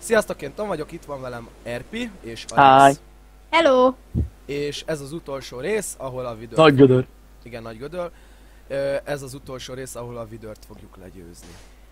Sziasztok, én Tom vagyok, itt van velem Erpi és Alex. Hi. Hello! És ez az utolsó rész, ahol a vidőrt... Nagy gödör. Igen, nagy gödör. Ez az utolsó rész, ahol a vidőrt fogjuk legyőzni.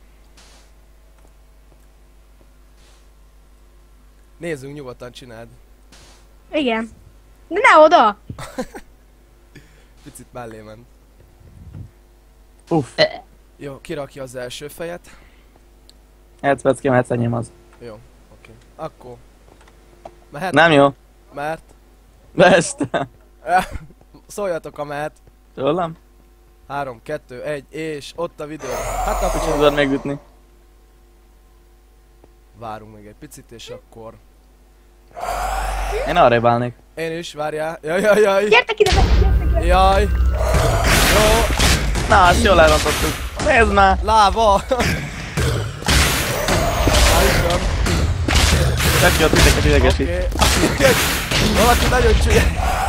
Nézzünk, nyugodtan csináld. Igen. De ne oda! Picit mellé ment. Uff. Jó, kirakja az első fejet. Hát vecke, mehetsz enyém az. Jó, oké. Akkor... Mehet? Nem jó. Mert? Best. Szóljatok a mehet. Tőlem? 3, 2, 1, és ott a vidőr. Hát Kicsit akkor... tudod megütni. Várunk még egy picit, és akkor... Én arrébb állnék. Én is, várjál. Jaj. Gyertek ide, gyertek ide! Jaj. Jó. Na, azt jól elrontottuk. Nézd már! Láva! Állítom. Tedd ott titeket idegesít. Oké. Valaki nagyon csúnya.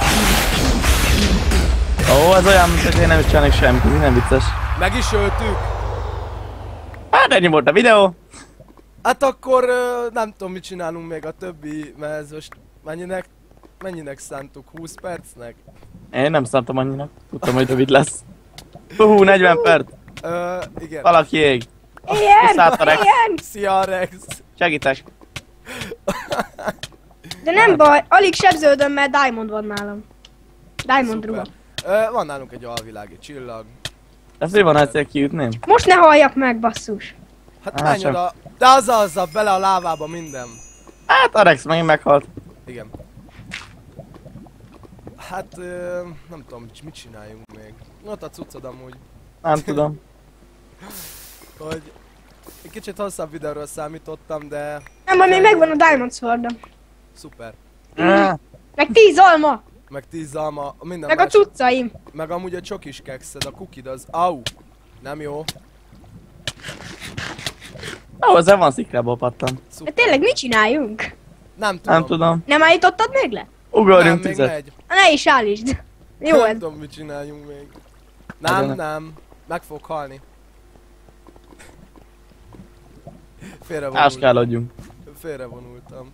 Ó, ez olyan, mint hogy én nem is csinálnék semmit, ez nem vicces. Meg is öltük. Hát ennyi volt a videó. Hát akkor nem tudom mit csinálunk még a többi, mert ez most mennyinek szántuk? 20 percnek? Én nem szántam annyinak. Tudtam, hogy rövid lesz. 40 perc. Igen. Valaki ég. Ilyen! Viszállt a Rex. Ilyen! Szia Rex! Segítek. De nem baj, alig sebződöm, mert Diamond van nálam. Diamond ruha. Van nálunk egy alvilági csillag. Ez mi van, egyszer kiütném? Most ne halljak meg, basszus. Hát Á, menj sem. oda. De azzal bele a lávába minden. Hát a Rex megint meghalt. Igen. Hát nem tudom mit csináljunk még. Ott a cuccod amúgy. Nem tudom. Hogy egy kicsit hosszabb videóról számítottam, de Nem baj, még megvan a Diamond Sword-om. szuper. Meg 10 alma! Meg 10 alma, minden Meg a más. cuccaim! Meg amúgy a csokis kekszed, a cookie az... Au! Nem jó. Ó, ezzel van szikrából pattan. De Szuper. tényleg mit csináljunk? Nem tudom. Nem tudom. Nem állítottad még le? Ugorjunk még tüzet. megy. Ne is állítsd. Jó Nem ez. tudom mit csináljunk még. Adjanak. Nem. Meg fog halni. Áskálodjunk. Félrevonultam.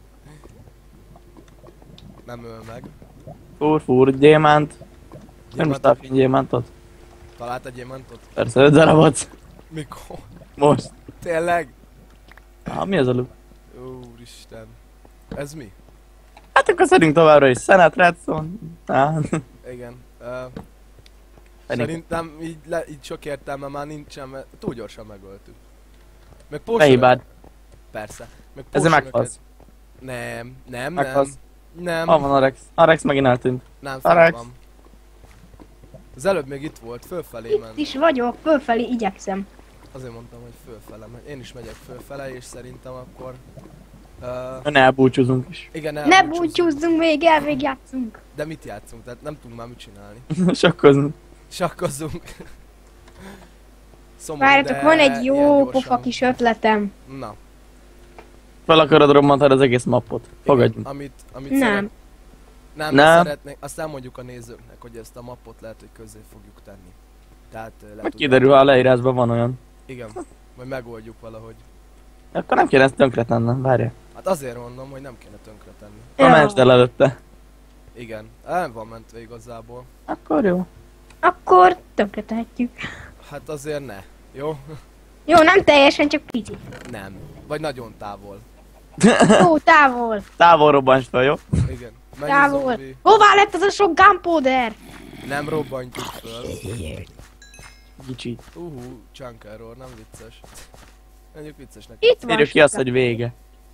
Nem öl meg. Fúr, gyémánt. Nem Gyémántot- mutatni gyémántot? Talált egy gyémántot? Persze, 5 darabot. Mikor? Most. Tényleg? Mi az a luk? Úristen. Ez mi? Hát akkor szedünk továbbra is. Senát, Redstone. Igen. Pedig. Szerintem így sok értelme már nincsen, mert túl gyorsan megöltük. Meg Ne hibád. Persze. Meg Ezzel potionöket- meghalsz. Nem. Meghalsz. Nem. Hol van a Rex? A Rex megint eltűnt. Nem, A fel Rex. van. Az előbb még itt volt, fölfelé Itt ment. is vagyok, fölfelé igyekszem. Azért mondtam, hogy fölfele megy. Én is megyek fölfele, és szerintem akkor... Ne elbúcsúzunk is. Igen, Ne elbúcsúzzunk. búcsúzzunk még, elvégjátszunk. De mit játszunk? Tehát nem tudunk már mit csinálni. Sakkozni. Sakkozzunk. Szomorú, Várjatok, de van egy ilyen jó gyorsan. pofa kis ötletem. Na. Fel akarod rommantani az egész mappot. Fogadjunk. Igen, amit Nem. Nem, Nem. szeretnék, azt elmondjuk a nézőknek, hogy ezt a mappot lehet, hogy közzé fogjuk tenni. Tehát le Meg tudják- kiderül, ha a leírásban van olyan. Igen, majd megoldjuk valahogy. Akkor nem kéne ezt tönkre tennem, várjál. Hát azért mondom, hogy nem kéne tönkre tenni. Ha mentsd el előtte. Igen, el van mentve igazából. Akkor jó. Akkor tönkre tehetjük. Hát azért ne, jó? Jó, nem teljesen, csak picit. Nem. Vagy nagyon távol. Jó, távol. Távol robbants fel, jó? Igen. Mennyi Távol. zombi? Hová lett az a sok gunpowder? Nem robbantjuk föl. Kicsi. Chunk error, nem vicces. Mondjuk viccesnek. Itt van. Írjuk ki azt, hogy vége.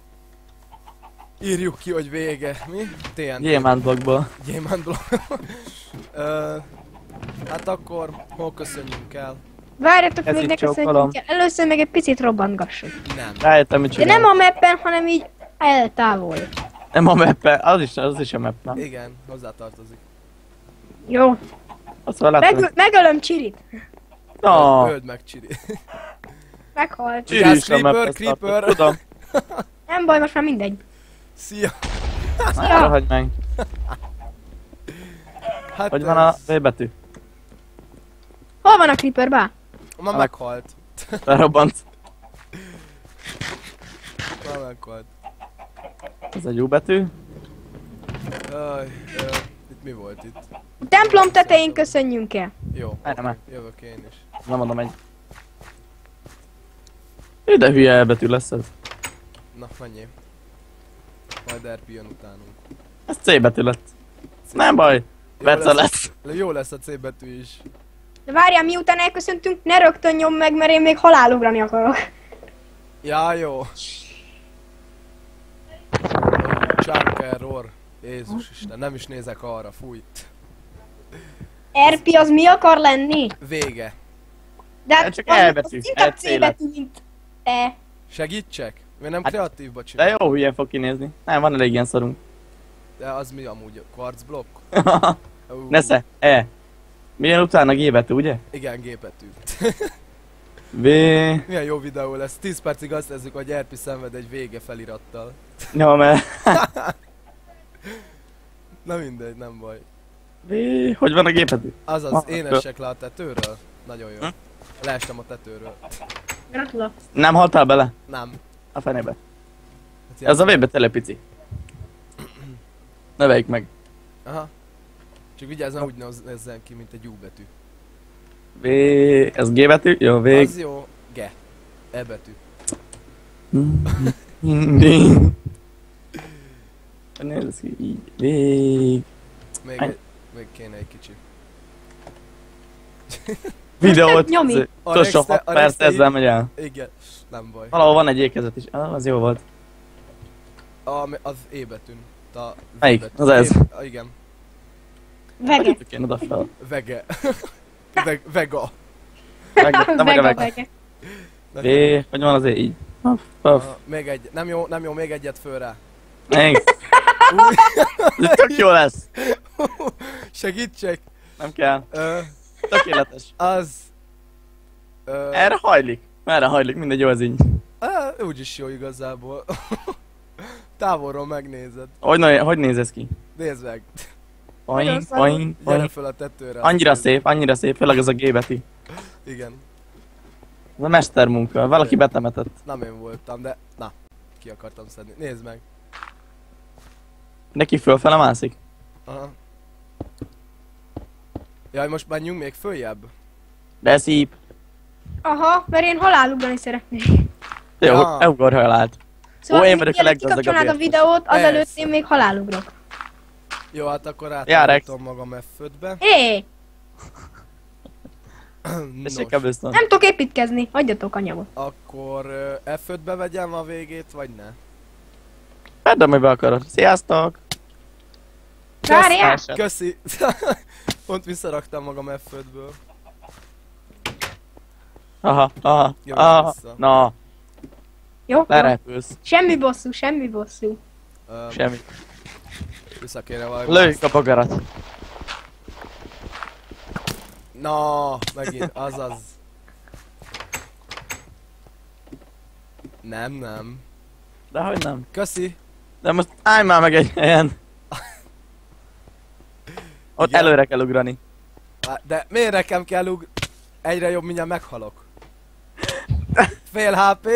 Írjuk ki, hogy vége. Mi? TNT. Gyémántblogból. Gyémántblokk. Hát akkor hol köszönjünk el? Várjatok, Ez még itt ne csókolom. köszönjük el. Először meg egy picit robbantgassuk. Nem. Rájöttem, mit De nem csinálok. a mappen, hanem így eltávol. Nem a mappe, az is a map, nem? Igen, hozzátartozik. Jó. Azt már láttam. Megölöm Csirit. No. Öld meg, Csiri. Meghalt. Csiri is a Creeper, maphez Creeper. tartott, tudom. Nem baj, most már mindegy. Szia. Arra hagyd meg. Hát Hogy van a ez- V betű? Hol van a Creeper, bá? Ma meghalt. Felrobbant. Ma meghalt. Ez egy jó betű. Aj, itt mi volt itt? Templom tetején köszönjünk el. Jó, Erre már. jövök én is. Nem adom egy. De hülye elbetű lesz ez. Na, menjél. Majd RP jön utánunk. Ez C betű lett. Nem baj. Bece lesz. Jó lesz a C betű is. De várjál, miután elköszöntünk, ne rögtön nyom meg, mert én még halálugrani akarok. Ja, jó. Chunk error. Jézus Isten, nem is nézek arra, fújt. RP az mi akar lenni? Vége. De Hát csak E betű, az inkább C C betű, mint E. Segítsek? Miért nem Hát- kreatívba De csinálom? jó hülyen fog kinézni. Nem, van elég ilyen szarunk. De az mi amúgy? Quartz blokk? Nesze, E. Milyen utána G betű, ugye? Igen, gépetű. V. Milyen jó videó lesz. 10 percig azt nézzük, hogy RP szenved egy vége felirattal. Ja, mert... Na mindegy, nem baj. V. Hogy van a G betű? Azaz, én essek le a tetőről. Nagyon jó. Leestem a tetőről. Gratulálok. Nem haltál bele? Nem. A fenébe. Hát Ez a V betű pici. Növeljük meg. Aha. Csak vigyázz, úgy nézzen ki, mint egy U betű. V. Ez G betű? Jó, vég. Az jó. G. E betű. Nézd ki, így. Vég. Még kéne egy kicsi. Videót. nyomi. Tosson 6 perc, ezzel megy el. Igen. Nem baj. Valahol van egy ékezet is. Az jó volt. Az E betűn. A V Melyik? betű. Az ez. Igen. Vege. Hagyjuk én oda fel. Vege. Vega. Nem meg a Vege, meg. vege. Hogy van azért így. Puff, puff. Még egy. Nem jó, még egyet föl rá. Még. Ez tök jó lesz. Segítsek. Nem kell. Tökéletes. Az. Erre hajlik. Merre hajlik, mindegy, jó az így. Úgyis jó igazából. Távolról megnézed. Hogy néz ez ki? Nézd meg. Boing, Nagyon szar. boing, Gyere boing. föl a tetőre. Annyira szép, főleg az a G betű. Igen. Ez a mestermunka, valaki betemetett. Nem én voltam, de... Na. Ki akartam szedni. Nézd meg. Neki fölfele mászik. Aha. Jaj, most menjünk még följebb? De szép. Aha, mert én halálugrani szeretnék. Jó, Ja. elugor halált. Szóval én még vagyok a mielőtt leggazdagabb kikapcsolnád a értes. videót, azelőtt Persze. én még halálugrok. Jó, hát akkor Jár, Rex. átállítom magam F5-be. Hé, Tessék Nos, Cobblestone. nem tudok építkezni, hagyjatok anyagot. akkor F5-be vegyem a végét, vagy ne? Vedd, amiben akarod. Sziasztok! Várjál! Esett. Köszi! Pont visszaraktam magam F5-ből. Aha. Jövök vissza. Na, Jó? lerepülsz. Semmi bosszú, semmi bosszú. Semmi. Vissza kéne valami. Lőjük a bogarat. Na, megint, azaz. Nem. De hogy nem? Köszi. De most állj már meg egy helyen. Ott Igen. előre kell ugrani. De miért nekem kell egyre jobb, mindjárt meghalok. Fél HP.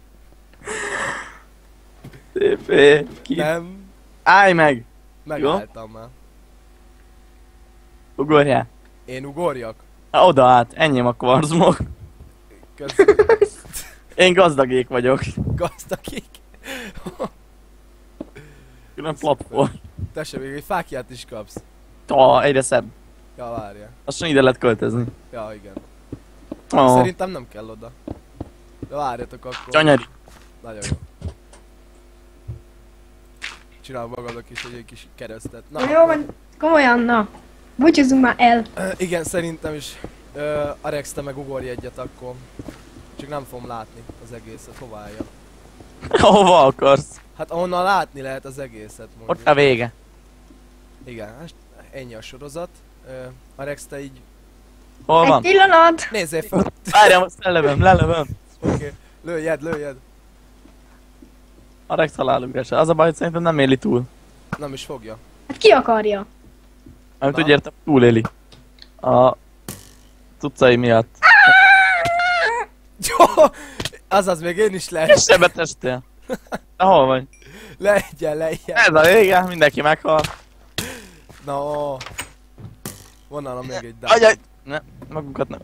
Szépé. Ki? Nem. Állj meg! Megálltam már. Ugorjál. Én ugorjak. Ha, oda át, enyém a kvarzmok. Köszi. Én gazdagék vagyok. Gazdagik. Külön platform. Tessék, még egy fákját is kapsz. Egyre szebb. Ja, várjál. Lassan ide lehet költözni. Ja, igen. Oh. Szerintem nem kell oda. De várjatok akkor. Csanyari. Nagyon jó. Csinál magadnak is egy kis keresztet. Na, Jó van, komolyan, na. Búcsúzzunk már el. igen, szerintem is. Arex, te meg ugorj egyet akkor. Csak nem fogom látni az egészet. Hova álljak? Hova akarsz? Hát ahonnan látni lehet az egészet, mondjuk. Ott a vége. Igen, hát ennyi a sorozat. Arex, te így... Hol Egy van? pillanat. Nézzél föl! Várjál, most lelövöm. Oké. Lőjed. A Rex halálugrás. Az a baj, hogy szerintem nem éli túl. Nem is fogja. Hát ki akarja? Mert Na. úgy értem, túléli. A cuccai miatt. Jó! Azaz, még én is lehet. Sebetestél. De hol vagy? Legyen. Ez a vége, mindenki meghal. No. Van nálam még egy Ajaj! diamond. Ne, magunkat nem.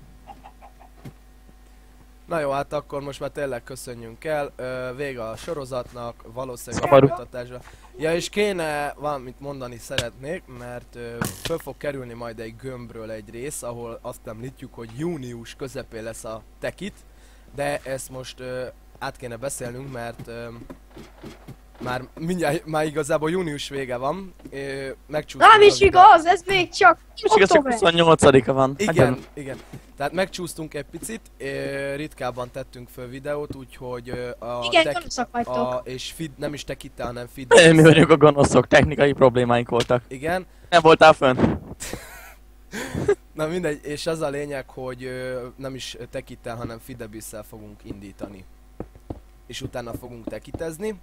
Na jó, hát akkor most már tényleg köszönjünk el. Vége a sorozatnak, valószínűleg Szomorú. folytatásra. Ja, és kéne valamit mondani szeretnék, mert föl fog kerülni majd egy gömbről egy rész, ahol azt említjük, hogy június közepén lesz a tekit, de ezt most át kéne beszélnünk, mert már mindjárt, már igazából június vége van. Megcsúsztunk Nem a is videó- igaz, ez még csak És igaz, csak október. 28-a van. Igen. Tehát megcsúsztunk egy picit, ritkábban tettünk föl videót, úgyhogy Igen, gonoszak vagytok. és feed, nem is tekittel, hanem feed. Mi vagyunk a gonoszok, technikai problémáink voltak. Igen, Nem voltál fönn? na mindegy, és az a lényeg, hogy nem is tekittel, hanem Fidebisszel fogunk indítani. És utána fogunk tekitezni.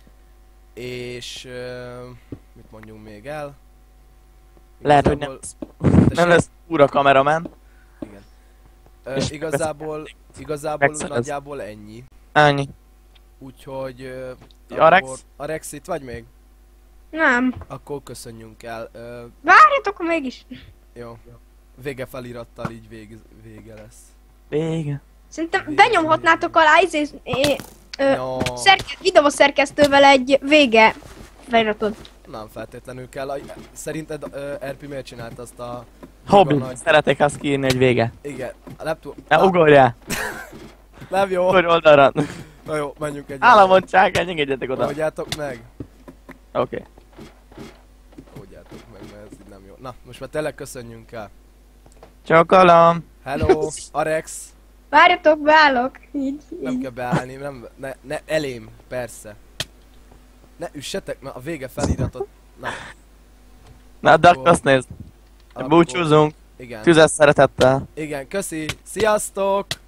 És mit mondjunk még el? Lehet, hogy nem, Igazából- nem lesz úra kameraman. Igen. És Igazából megszerez. nagyjából ennyi. Ennyi. Úgyhogy... Arex? akkor- Arex itt vagy még? Nem. Akkor köszönjünk el. Várjatok mégis. Jó. Vége felirattal így vége lesz. Vége. Szerintem benyomhatnátok alá No, videószerkesztővel egy vége feliratot. nem feltétlenül kell. Szerinted RP miért csinált azt a... Hobbi, nagy- szeretek azt kiírni, hogy vége. Igen, nem tudom. Ne ugorjál! Nem jó. Ugorj oldalra! Na jó, menjünk egy. Államondság, engedjetek oda. Oldjátok meg. Oké. Oldjátok meg, mert ez így nem jó. Na, most már tényleg köszönjünk el. Csokolom! Hello, Arex. Várjatok, beállok. Így. Nem kell beállni, nem, ne elém, persze. Ne üssetek, mert a vége feliratot... Na, Na, Duck, azt nézd! akkor- Búcsúzunk! Igen, Tüzes szeretettel! igen, köszi, sziasztok!